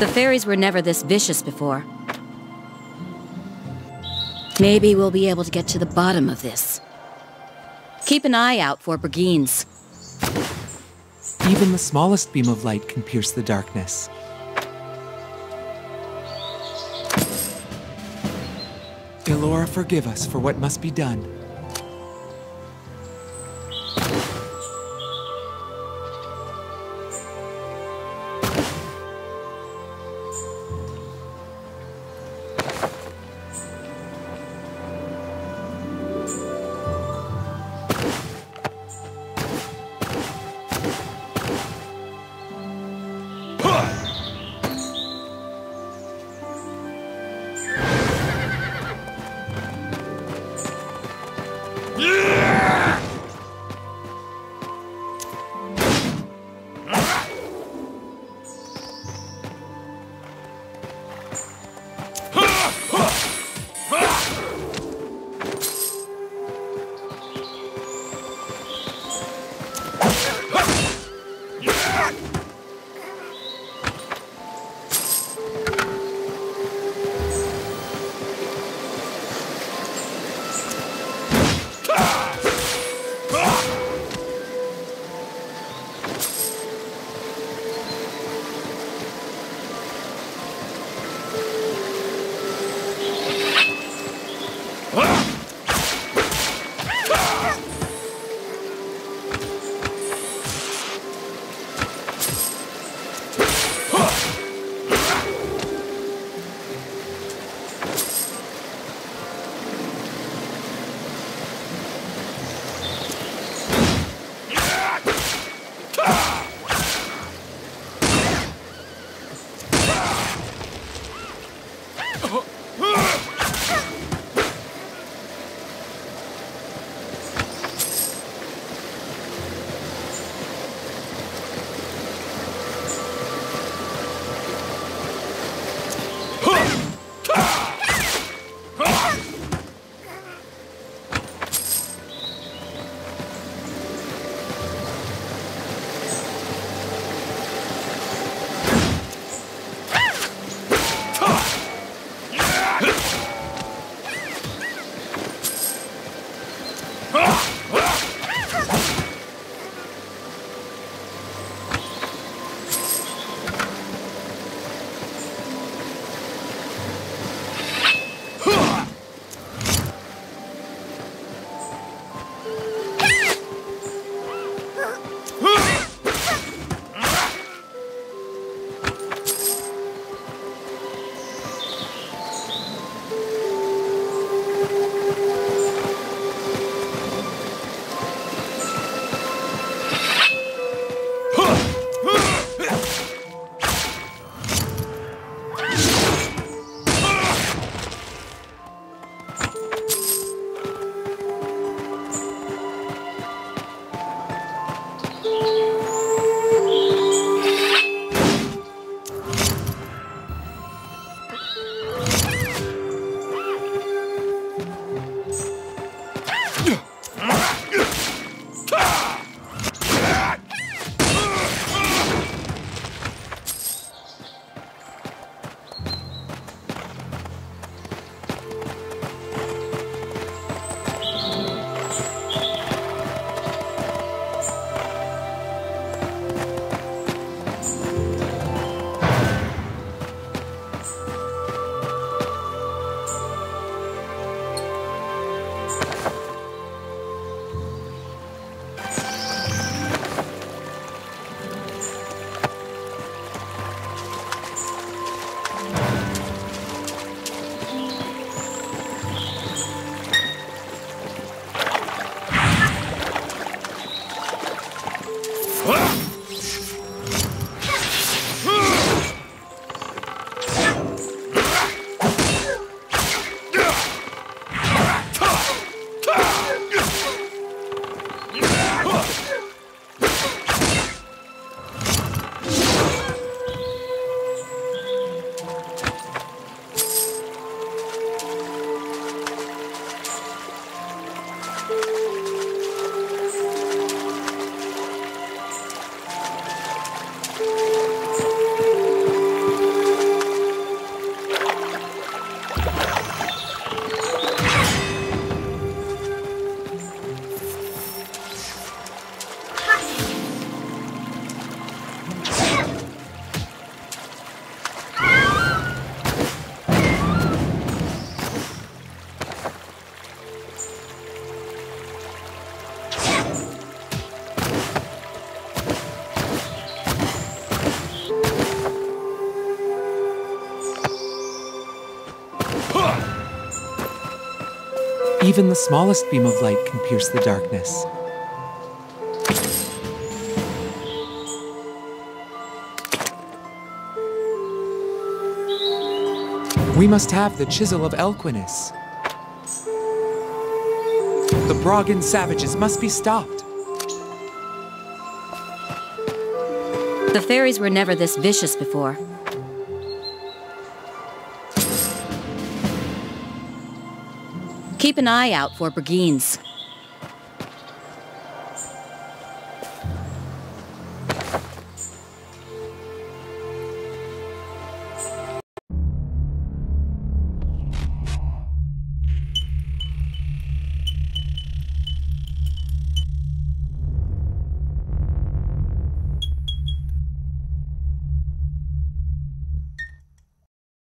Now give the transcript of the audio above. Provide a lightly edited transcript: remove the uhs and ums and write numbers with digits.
The fairies were never this vicious before. Maybe we'll be able to get to the bottom of this. Keep an eye out for brigands. Even the smallest beam of light can pierce the darkness. Elora, forgive us for what must be done. Even the smallest beam of light can pierce the darkness. We must have the Chisel of Elquinus. The Broggan savages must be stopped. The fairies were never this vicious before. Keep an eye out for Brigands.